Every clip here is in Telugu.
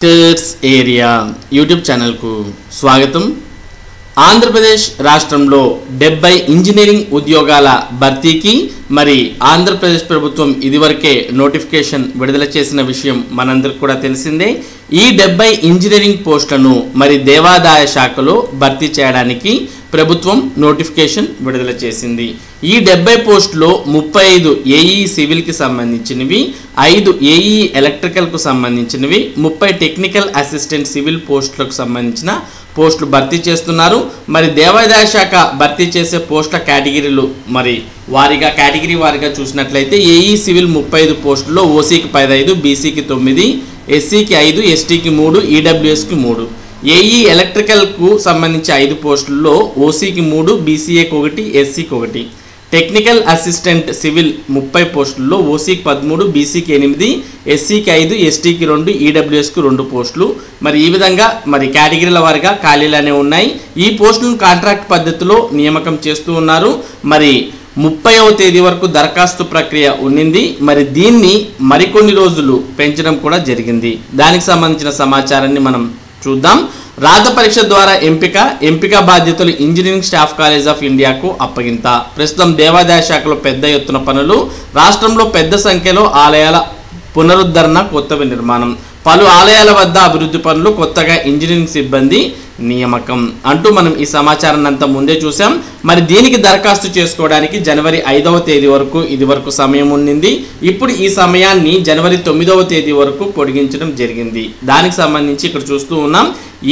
స్టేట్స్ ఏరియా యూట్యూబ్ ఛానల్కు స్వాగతం. ఆంధ్రప్రదేశ్ రాష్ట్రంలో 70 ఇంజనీరింగ్ ఉద్యోగాల భర్తీకి మరి ఆంధ్రప్రదేశ్ ప్రభుత్వం ఇదివరకే నోటిఫికేషన్ విడుదల చేసిన విషయం మనందరికీ కూడా తెలిసిందే. ఈ 70 ఇంజనీరింగ్ పోస్టులను మరి దేవాదాయ శాఖలో భర్తీ చేయడానికి ప్రభుత్వం నోటిఫికేషన్ విడుదల చేసింది. ఈ 70 పోస్టులో 35 ఏఈ సివిల్కి సంబంధించినవి, 5 ఏఈ ఎలక్ట్రికల్కు సంబంధించినవి, 30 టెక్నికల్ అసిస్టెంట్ సివిల్ పోస్టులకు సంబంధించిన పోస్టులు భర్తీ చేస్తున్నారు. మరి దేవాదాయ శాఖ భర్తీ చేసే పోస్టుల కేటగిరీలు మరి కేటగిరీ వారిగా చూసినట్లయితే ఏఈ సివిల్ 35 పోస్టుల్లో ఓసీకి 15, బీసీకి 9, ఎస్సీకి 5, ఎస్టీకి 3, ఈడబ్ల్యూఎస్కి 3. ఏఈ ఎలక్ట్రికల్కు సంబంధించి 5 పోస్టుల్లో ఓసీకి 3, బీసీఏకి 1, ఎస్సీకి 1. టెక్నికల్ అసిస్టెంట్ సివిల్ 30 పోస్టుల్లో ఓసీకి 13, బీసీకి 8, ఎస్సీకి 5, ఎస్టీకి 2, ఈడబ్ల్యూఎస్కి 2 పోస్టులు. మరి ఈ విధంగా మరి కేటగిరీల వారిగా ఖాళీలనే ఉన్నాయి. ఈ పోస్టులను కాంట్రాక్ట్ పద్ధతిలో నియామకం చేస్తూ ఉన్నారు. మరి 30వ తేదీ వరకు దరఖాస్తు ప్రక్రియ ఉన్నింది. మరి దీన్ని మరికొన్ని రోజులు పెంచడం కూడా జరిగింది. దానికి సంబంధించిన సమాచారాన్ని మనం చూద్దాం. రాత పరీక్ష ద్వారా ఎంపిక బాధ్యతలు ఇంజనీరింగ్ స్టాఫ్ కాలేజ్ ఆఫ్ ఇండియాకు అప్పగింత. ప్రస్తుతం దేవాదాయ శాఖలో పెద్ద ఎత్తున పనులు, రాష్ట్రంలో పెద్ద సంఖ్యలో ఆలయాల పునరుద్ధరణ, కొత్త నిర్మాణం, పలు ఆలయాల వద్ద అభివృద్ధి పనులు, కొత్తగా ఇంజనీరింగ్ సిబ్బంది నియామకం అంటూ మనం ఈ సమాచారాన్ని అంతా ముందే చూసాం. మరి దీనికి దరఖాస్తు చేసుకోవడానికి జనవరి 5వ తేదీ వరకు ఇదివరకు సమయం ఉండింది. ఇప్పుడు ఈ సమయాన్ని జనవరి 9వ తేదీ వరకు పొడిగించడం జరిగింది. దానికి సంబంధించి ఇక్కడ చూస్తూ ఉన్నాం.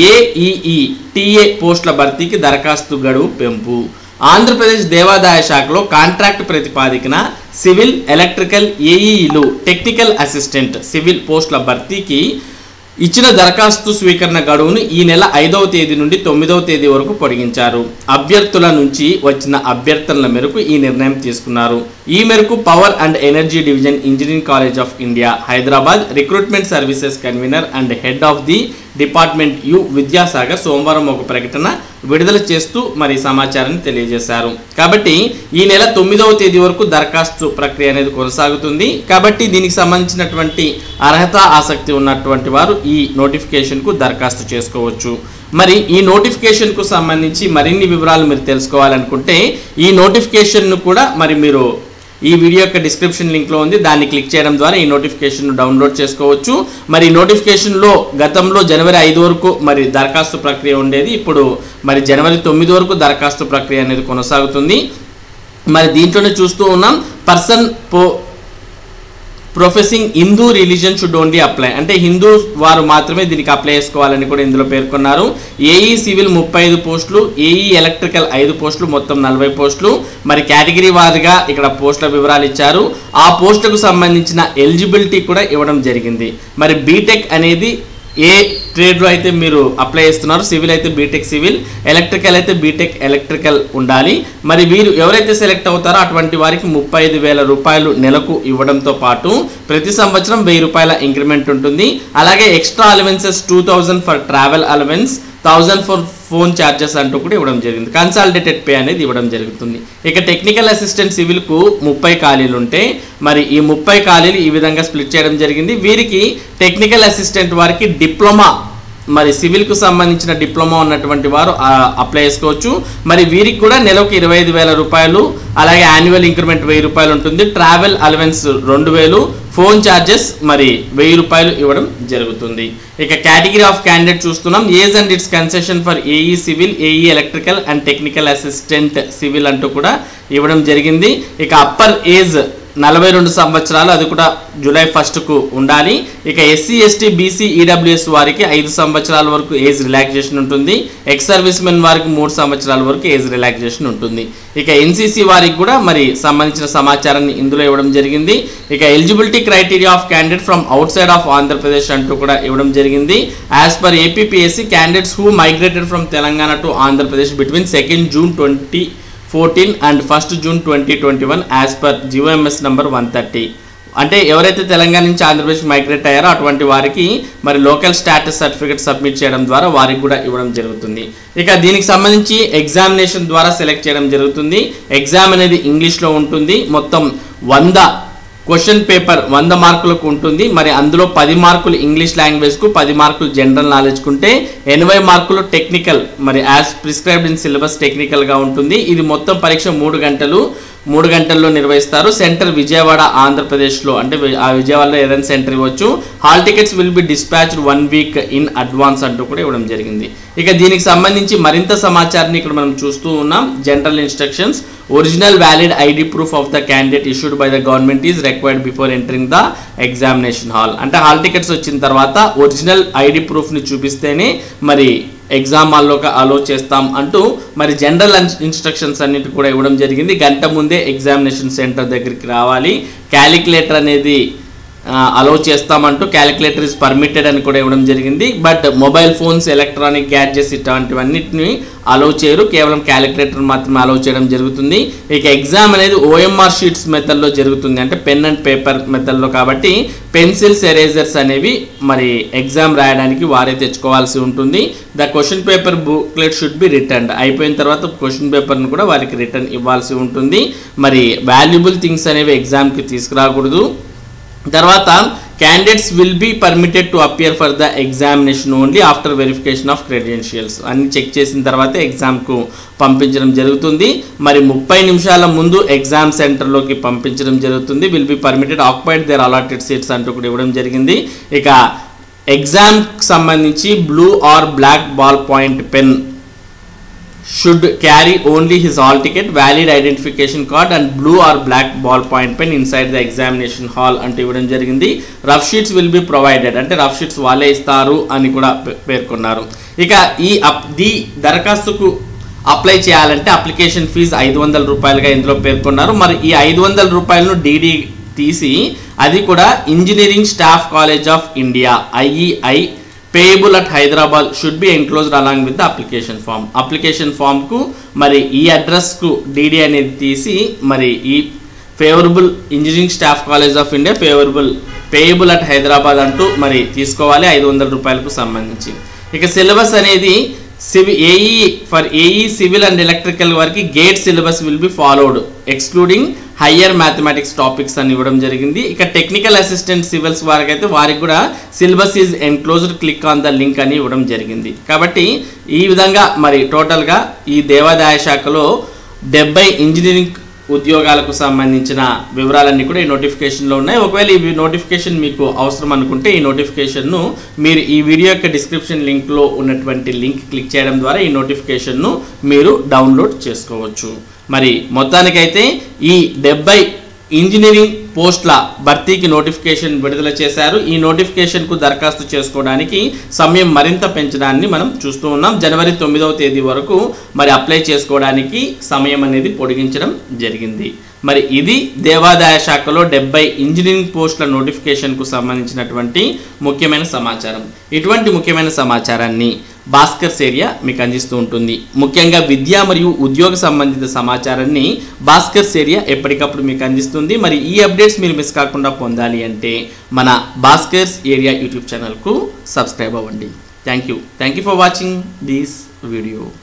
ఏఈఈ టీఏ పోస్టుల భర్తీకి దరఖాస్తు గడువు పెంపు. ఆంధ్రప్రదేశ్ దేవాదాయ శాఖలో కాంట్రాక్ట్ ప్రతిపాదికన సివిల్, ఎలక్ట్రికల్, ఏఈఈలు, టెక్నికల్ అసిస్టెంట్ సివిల్ పోస్టుల భర్తీకి ఇచ్చిన దరఖాస్తు స్వీకరణ గడువును ఈ నెల 5వ తేదీ నుండి 9వ తేదీ వరకు పొడిగించారు. అభ్యర్థుల నుంచి వచ్చిన అభ్యర్థనల మేరకు ఈ నిర్ణయం తీసుకున్నారు. ఈ మేరకు power and energy division engineering college of India Hyderabad recruitment services convener and head of the department U Vidyasagar సోమవారం ఒక ప్రకటన విడుదల చేస్తూ మరి సమాచారాన్ని తెలియజేశారు. కాబట్టి ఈ నెల 9వ తేదీ వరకు దరఖాస్తు ప్రక్రియ అనేది కొనసాగుతుంది. కాబట్టి దీనికి సంబంధించినటువంటి అర్హత, ఆసక్తి ఉన్నటువంటి వారు ఈ నోటిఫికేషన్కు దరఖాస్తు చేసుకోవచ్చు. మరి ఈ నోటిఫికేషన్కు సంబంధించి మరిన్ని వివరాలు మీరు తెలుసుకోవాలనుకుంటే ఈ నోటిఫికేషన్ను కూడా మరి మీరు ఈ వీడియో యొక్క డిస్క్రిప్షన్ లింక్లో ఉంది. దాన్ని క్లిక్ చేయడం ద్వారా ఈ నోటిఫికేషన్ డౌన్లోడ్ చేసుకోవచ్చు. మరి నోటిఫికేషన్లో గతంలో జనవరి 5 వరకు మరి దరఖాస్తు ప్రక్రియ ఉండేది. ఇప్పుడు మరి జనవరి 9 వరకు దరఖాస్తు ప్రక్రియ అనేది కొనసాగుతుంది. మరి దీంట్లోనే చూస్తూ ఉన్నాం. Person professing Hindu religion should only apply, అంటే హిందూ వారు మాత్రమే దీనికి అప్లై చేసుకోవాలని కూడా ఇందులో పేర్కొన్నారు. ఏఈ సివిల్ 35 పోస్టులు, ఏఈ ఎలక్ట్రికల్ 5 పోస్టులు, మొత్తం 40 పోస్టులు. మరి కేటగిరీ వారిగా ఇక్కడ పోస్టుల వివరాలు ఇచ్చారు. ఆ పోస్టులకు సంబంధించిన ఎలిజిబిలిటీ కూడా ఇవ్వడం జరిగింది. మరి బీటెక్ అనేది ఏ ట్రేడ్లో అయితే మీరు అప్లై చేస్తున్నారు, సివిల్ అయితే బీటెక్ సివిల్, ఎలక్ట్రికల్ అయితే బీటెక్ ఎలక్ట్రికల్ ఉండాలి. మరి వీరు ఎవరైతే సెలెక్ట్ అవుతారో అటువంటి వారికి 35,000 రూపాయలు నెలకు ఇవ్వడంతో పాటు ప్రతి సంవత్సరం 1000 రూపాయల ఇంక్రిమెంట్ ఉంటుంది. అలాగే extra allowances 2000 for travel allowance, 1000 for phone charges అంటూ కూడా ఇవ్వడం జరిగింది. కన్సాలిడేటెడ్ పే అనేది ఇవ్వడం జరుగుతుంది. ఇక టెక్నికల్ అసిస్టెంట్ సివిల్కు 30 ఖాళీలు ఉంటే మరి ఈ 30 ఖాళీలు ఈ విధంగా స్ప్లిట్ చేయడం జరిగింది. వీరికి టెక్నికల్ అసిస్టెంట్ వారికి డిప్లొమా, మరి సివిల్కు సంబంధించిన డిప్లొమా ఉన్నటువంటి వారు అప్లై చేసుకోవచ్చు. మరి వీరికి కూడా నెలకు 25,000 రూపాయలు, అలాగే యాన్యువల్ ఇంక్రిమెంట్ 1000 రూపాయలు ఉంటుంది. ట్రావెల్ అలవెన్స్ 2000, ఫోన్ ఛార్జెస్ మరి 1000 రూపాయలు ఇవ్వడం జరుగుతుంది. ఇక కేటగిరీ ఆఫ్ క్యాండిడేట్ చూస్తున్నాం. Age and its concession for AE civil, AE electrical and technical assistant civil అంటూ కూడా ఇవ్వడం జరిగింది. ఇక అప్పర్ ఏజ్ 42 సంవత్సరాలు, అది కూడా జూలై 1కు ఉండాలి. ఇక ఎస్సీ, ఎస్టీ, బీసీ, ఈడబ్ల్యూఎస్ వారికి 5 సంవత్సరాల వరకు ఏజ్ రిలాక్సేషన్ ఉంటుంది. ఎక్స్ సర్వీస్ మెన్ వారికి 3 సంవత్సరాల వరకు ఏజ్ రిలాక్సేషన్ ఉంటుంది. ఇక ఎన్సీసీ వారికి కూడా మరి సంబంధించిన సమాచారాన్ని ఇందులో ఇవ్వడం జరిగింది. ఇక eligibility criteria of candidate from outside of Andhra Pradesh అంటూ కూడా ఇవ్వడం జరిగింది. As per APPSC candidates who migrated from Telangana to Andhra Pradesh between 2nd June 2014 and 1st June 2021 as per GOMS number 130. అంటే ఎవరైతే తెలంగాణ నుంచి ఆంధ్రప్రదేశ్ మైగ్రేట్ అయ్యారో అటువంటి వారికి మరి లోకల్ స్టాటస్ సర్టిఫికేట్ సబ్మిట్ చేయడం ద్వారా వారికి కూడా ఇవ్వడం జరుగుతుంది. ఇక దీనికి సంబంధించి ఎగ్జామినేషన్ ద్వారా సెలెక్ట్ చేయడం జరుగుతుంది. ఎగ్జామ్ అనేది ఇంగ్లీష్లో ఉంటుంది. మొత్తం 100 క్వశ్చన్ పేపర్ 100 మార్కులకు ఉంటుంది. మరి అందులో 10 మార్కులు ఇంగ్లీష్ లాంగ్వేజ్కు, 10 మార్కులు జనరల్ నాలెడ్జ్కు ఉంటే 80 మార్కులు టెక్నికల్, మరి యాజ్ ప్రిస్క్రైబ్డ్ ఇన్ సిలబస్ టెక్నికల్గా ఉంటుంది. ఇది మొత్తం పరీక్ష 3 గంటల్లో నిర్వహిస్తారు. సెంటర్ విజయవాడ ఆంధ్రప్రదేశ్లో, అంటే ఆ విజయవాడలో ఏదైనా సెంటర్ ఇవ్వచ్చు. Hall tickets will be dispatched 1 week in advance అంటూ కూడా ఇవ్వడం జరిగింది. ఇక దీనికి సంబంధించి మరింత సమాచారాన్ని ఇక్కడ మనం చూస్తూ ఉన్నాం. General instructions: original valid ID proof of the candidate issued by the government is required before entering the examination hall. అంటే హాల్ టికెట్స్ వచ్చిన తర్వాత ఒరిజినల్ ఐడి ప్రూఫ్ని చూపిస్తేనే మరి ఎగ్జామ్ హాల్లోకి అలో చేస్తాం అంటూ మరి జనరల్ ఇన్స్ట్రక్షన్స్ అన్నిటి కూడా ఇవ్వడం జరిగింది. గంట ముందే ఎగ్జామినేషన్ సెంటర్ దగ్గరికి రావాలి. క్యాలిక్యులేటర్ అనేది అలో చేస్తామంటూ క్యాలిక్యులేటర్ ఇస్ పర్మిటెడ్ అని కూడా ఇవ్వడం జరిగింది. But mobile phones, electronic gadgets ఇటువంటివన్నిటిని అలో చేయరు, కేవలం క్యాలిక్యులేటర్ మాత్రమే అలో చేయడం జరుగుతుంది. ఇక ఎగ్జామ్ అనేది ఓఎంఆర్ షీట్స్ మెథడ్లో జరుగుతుంది, అంటే పెన్ అండ్ పేపర్ మెథడ్లో. కాబట్టి పెన్సిల్స్, ఎరేజర్స్ అనేవి మరి ఎగ్జామ్ రాయడానికి వారే తెచ్చుకోవాల్సి ఉంటుంది. The question paper booklet should be returned. అయిపోయిన తర్వాత క్వశ్చన్ పేపర్ను కూడా వారికి రిటర్న్ ఇవ్వాల్సి ఉంటుంది. మరి వాల్యుబుల్ థింగ్స్ అనేవి ఎగ్జామ్కి తీసుకురాకూడదు. తర్వాత candidates will be permitted to appear for the examination only after verification of credentials. అన్ని చెక్ చేసిన తర్వాత ఎగ్జామ్కు పంపించడం జరుగుతుంది. మరి 30 నిమిషాల ముందు ఎగ్జామ్ సెంటర్లోకి పంపించడం జరుగుతుంది. Will be permitted occupied their allotted seats అంటూ కూడా ఇవ్వడం జరిగింది. ఇక ఎగ్జామ్కి సంబంధించి blue or black ball point pen should carry only his hall ticket, valid identification card and blue or black ball point pen inside the examination hall అంటూ ఇవ్వడం జరిగింది. Rough sheets will be provided, అంటే రఫ్ షీట్స్ వాళ్ళే ఇస్తారు అని కూడా పేర్కొన్నారు. ఇక ఈ దరఖాస్తుకు అప్లై చేయాలంటే అప్లికేషన్ ఫీజు 500 రూపాయలుగా ఇందులో పేర్కొన్నారు. మరి ఈ 500 రూపాయలను డీడీ తీసి అది కూడా engineering staff college of India IEI payable at Hyderabad should be enclosed along with the application form. Application ఫామ్కు మరి ఈ అడ్రస్కు డీడీ అనేది తీసి మరి ఈ favourable engineering staff college of India payable at Hyderabad అంటూ మరి తీసుకోవాలి 500 రూపాయలకు సంబంధించి. ఇక సిలబస్ అనేది ఏఈ సివిల్ అండ్ ఎలక్ట్రికల్ వరకు GATE syllabus will be followed excluding higher mathematics topics అని ఇవ్వడం జరిగింది. ఇక టెక్నికల్ అసిస్టెంట్ సివిల్స్ వారికి అయితే వారికి కూడా syllabus is enclosed, click on the link అని ఇవ్వడం జరిగింది. కాబట్టి ఈ విధంగా మరి టోటల్గా ఈ దేవాదాయ శాఖలో 70 ఇంజనీరింగ్ ఉద్యోగాలకు సంబంధించిన వివరాలన్నీ కూడా ఈ నోటిఫికేషన్లో ఉన్నాయి. ఒకవేళ ఈ నోటిఫికేషన్ మీకు అవసరం అనుకుంటే ఈ నోటిఫికేషన్ను మీరు ఈ వీడియో యొక్క డిస్క్రిప్షన్ లింక్లో ఉన్నటువంటి లింక్ క్లిక్ చేయడం ద్వారా ఈ నోటిఫికేషన్ను మీరు డౌన్లోడ్ చేసుకోవచ్చు. మరి మొత్తానికైతే ఈ 70 ఇంజనీరింగ్ పోస్టుల భర్తీకి నోటిఫికేషన్ విడుదల చేశారు. ఈ నోటిఫికేషన్కు దరఖాస్తు చేసుకోవడానికి సమయం మరింత పెంచడాన్ని మనం చూస్తూ ఉన్నాం. జనవరి 9వ తేదీ వరకు మరి అప్లై చేసుకోవడానికి సమయం అనేది పొడిగించడం జరిగింది. మరి ఇది దేవాదాయ శాఖలో 70 ఇంజనీరింగ్ పోస్టుల నోటిఫికేషన్కు సంబంధించినటువంటి ముఖ్యమైన సమాచారం. ఇటువంటి ముఖ్యమైన సమాచారాన్ని భాస్కర్స్ ఏరియా మీకు అందిస్తూ ఉంటుంది. ముఖ్యంగా విద్య మరియు ఉద్యోగ సంబంధిత సమాచారాన్ని భాస్కర్స్ ఏరియా ఎప్పటికప్పుడు మీకు అందిస్తుంది. మరి ఈ అప్డేట్స్ మీరు మిస్ కాకుండా పొందాలి అంటే మన భాస్కర్స్ ఏరియా యూట్యూబ్ ఛానల్కు సబ్స్క్రైబ్ అవ్వండి. Thank you for watching this video.